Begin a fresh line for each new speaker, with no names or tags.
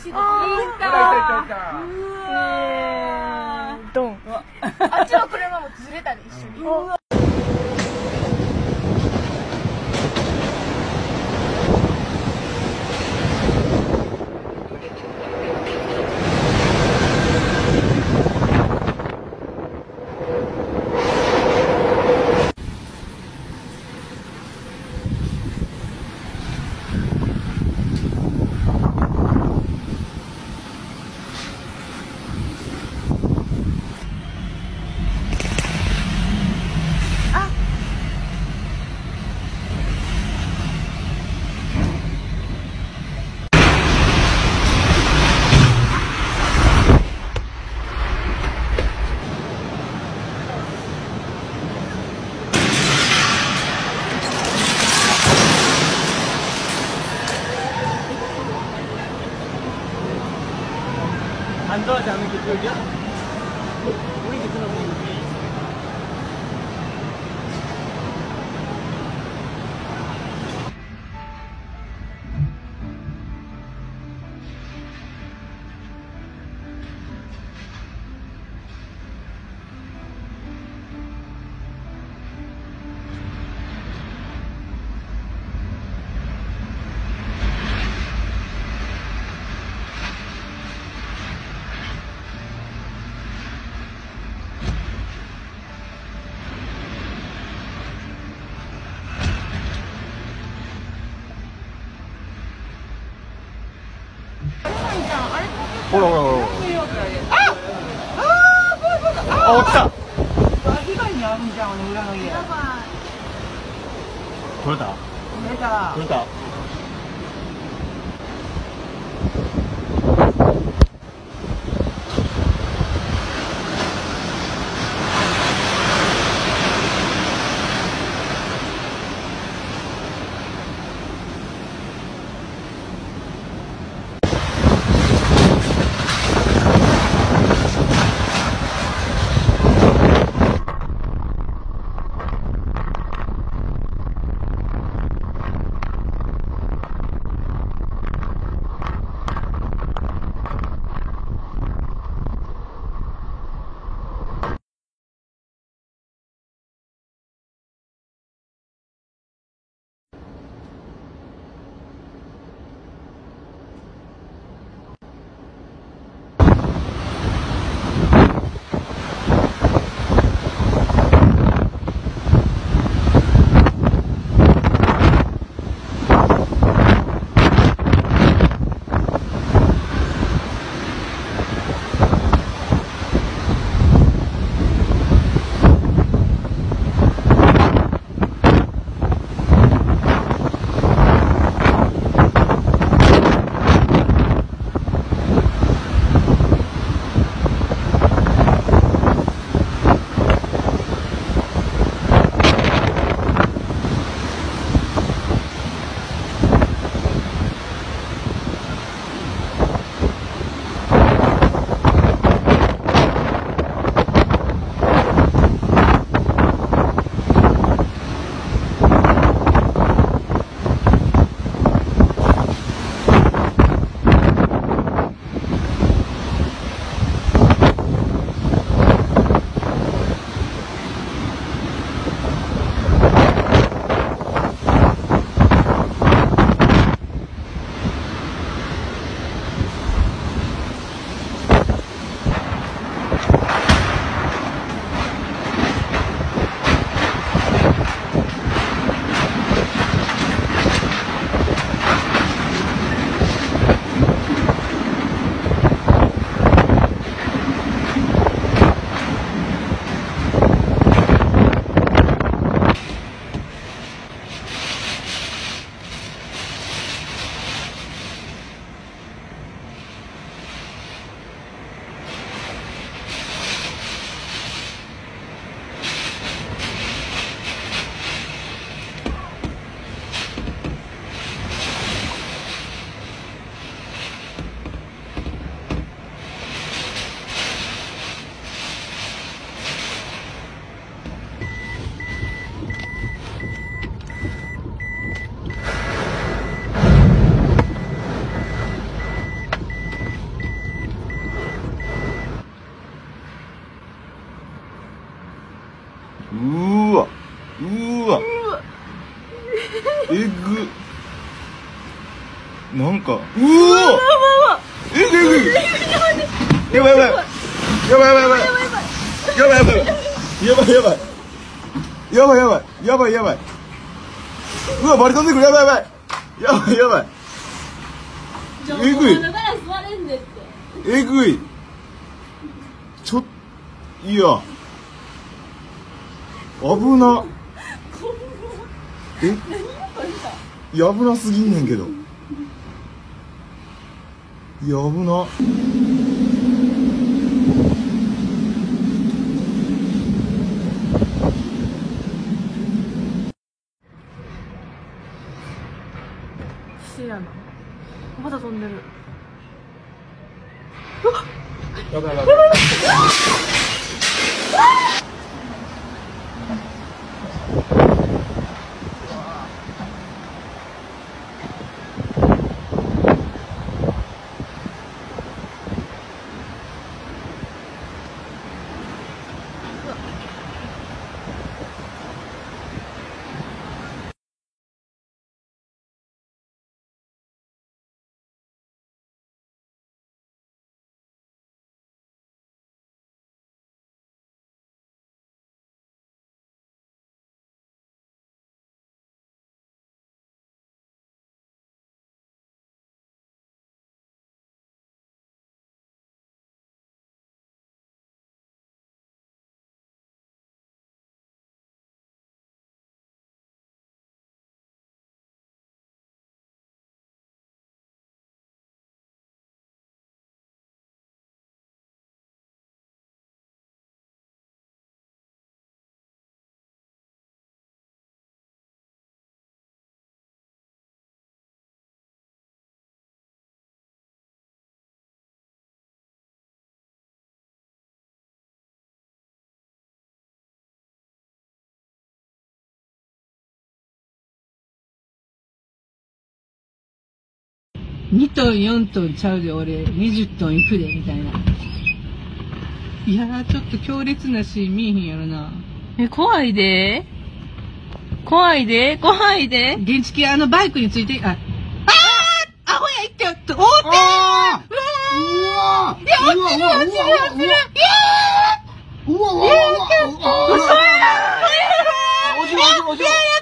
いんか。
ドン。
あっちの車もずれたで一緒に。
Ando jangan gitu aja. Ini gitu loh.ほらほらほら。あ、来た。
被害にあるんじゃん、裏の家。
取れた？取れた。
うわ。うわ。えぐ。なんか、うわ。えぐえぐ。やばいやばい。やばいやばいやばい。やばいやばい。やばいやばい。やばいやばい。やばいやばい。うわ、バリ飛んでくる。やばいやばい。やばいやばい。えぐい。えぐい。いや。危な。え？いや、危なすぎんねんけど。いや、危な。
せやな。まだ飛んでる。
やばいやばい。
2トン4トンちゃうで俺20トンいくでみたいな。いやーちょっと強烈なシーン見えへんやろな。
怖いで。怖いで。怖いで。
原付バイクについて、アホや行ってよって、おーって
うわ。
いや、落ちる落ちる落ちるいや
うわうわうわうわ。
ー嘘や
落ちる落ちる落ちる。